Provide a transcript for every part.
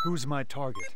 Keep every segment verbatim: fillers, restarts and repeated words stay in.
Who's my target?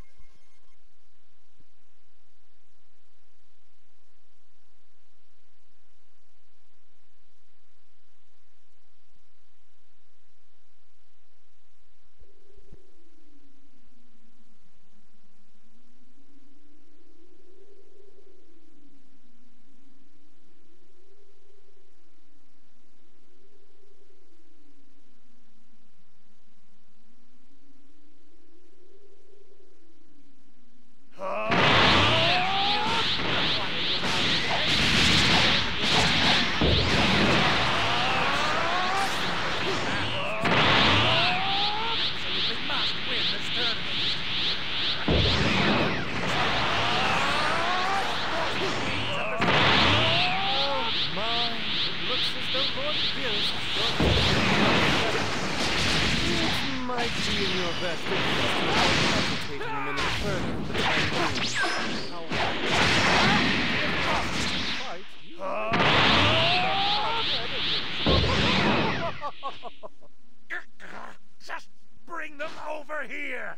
Just bring them over here!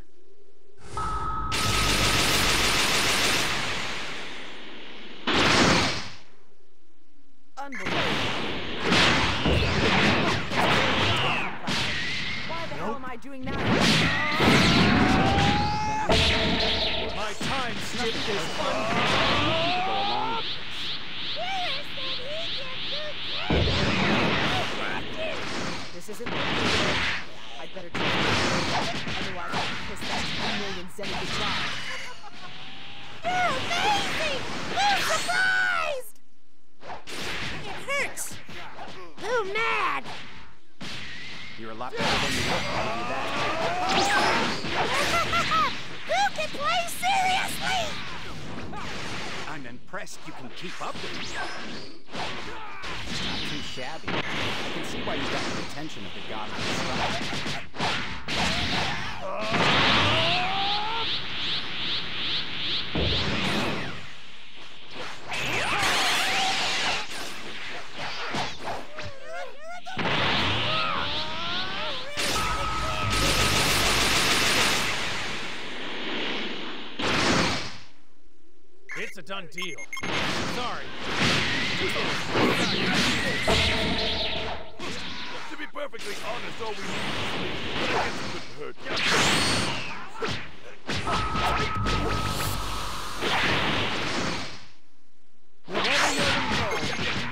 Unbelievable. Why the hell am I doing that? My time skip is This isn't looking good. I'd better take it. Otherwise, I'll kiss that ten million Zenny goodbye. You're amazing! We're surprised! It hurts! Who mad? You're a lot better than you look, I'll give you that. Who can play seriously? I'm impressed you can keep up with me. It's not too shabby. I can see why you got the attention of the god of the sky. It's a done deal. Sorry. To be perfectly honest, all we need couldn't hurt. Whatever you're involved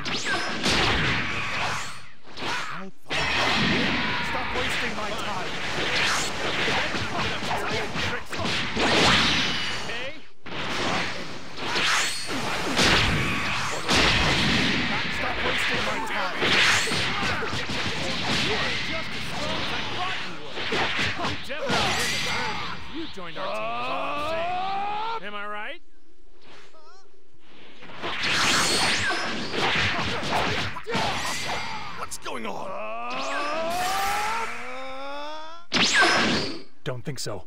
in. Stop wasting my time. Hey? Stop wasting my time. You are just as strong as I thought you would. You'd definitely win the tournament if you joined our team, is all I'm saying. Am I right? What's going on? Don't think so.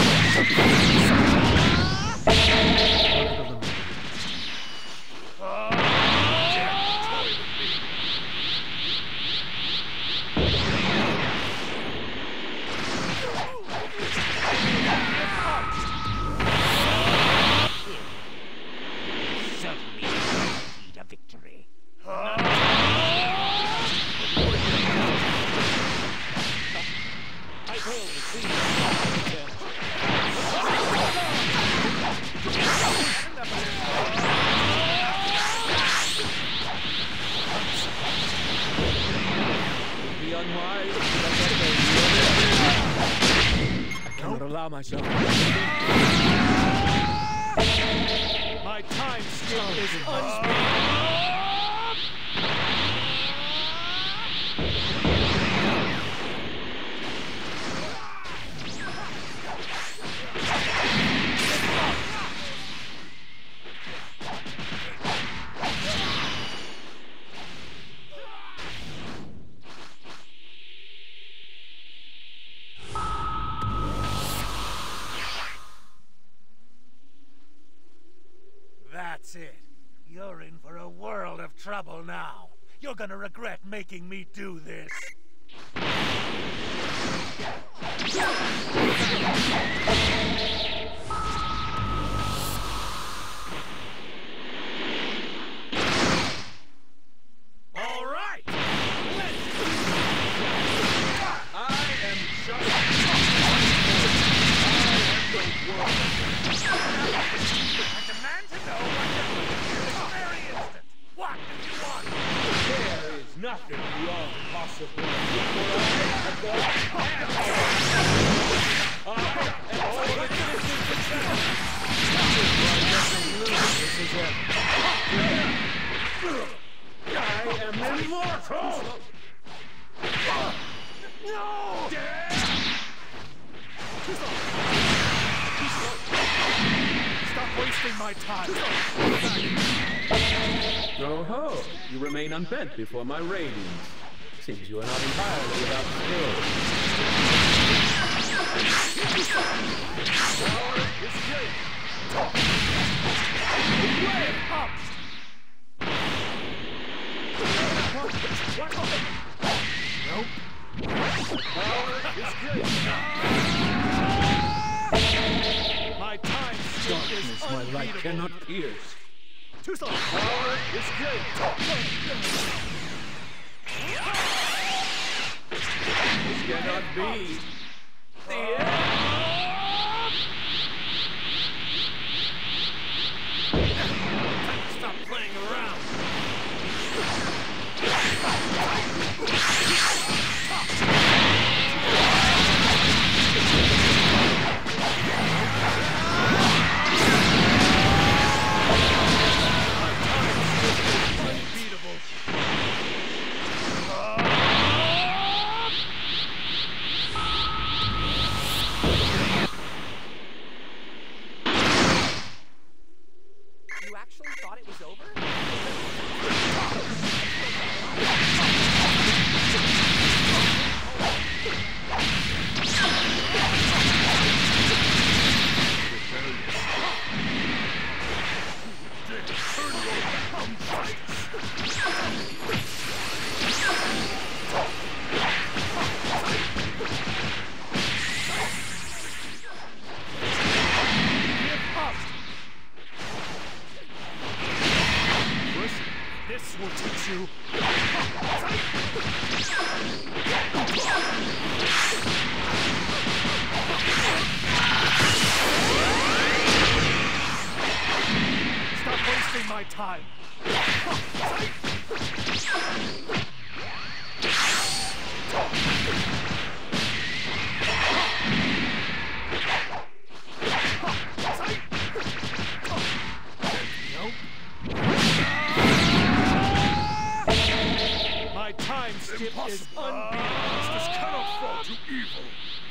Allow myself. My time skip is unspeakable. That's it. You're in for a world of trouble now. You're gonna regret making me do this. Yeah. nothing beyond possibility. For I have got I am all the innocent defense. I am immortal! No! Stop wasting my time. Go ho! You remain unbent before my radiance. Seems you are not entirely without skill. Power is great! Way up! What? Nope. Power is great! My time skip is Darkness my light unbeatable. cannot pierce. Too slow. Power is great! This cannot be. The end! Stop playing around. You actually thought it was over? This will teach you. Stop wasting my time. My time skip is unbeatable. Justice cannot fall to evil!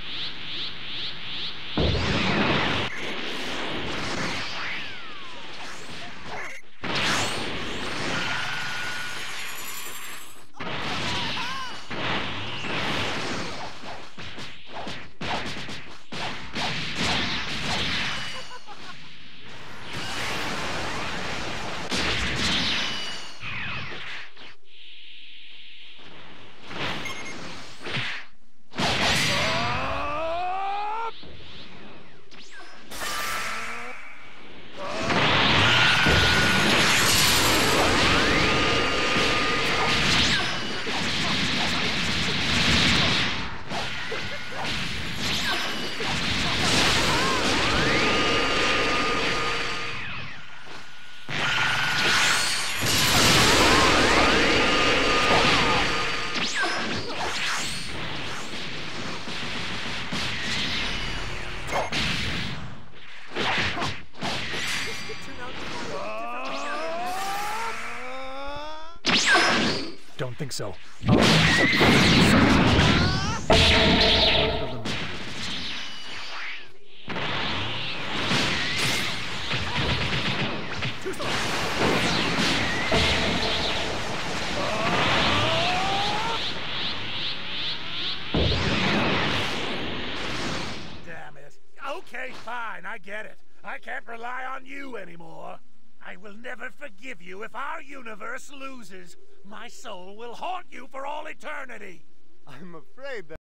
Don't think so. Damn it. Okay, fine, I get it. I can't rely on you anymore. I will never forgive you if our universe loses. My soul will haunt you for all eternity. I'm afraid that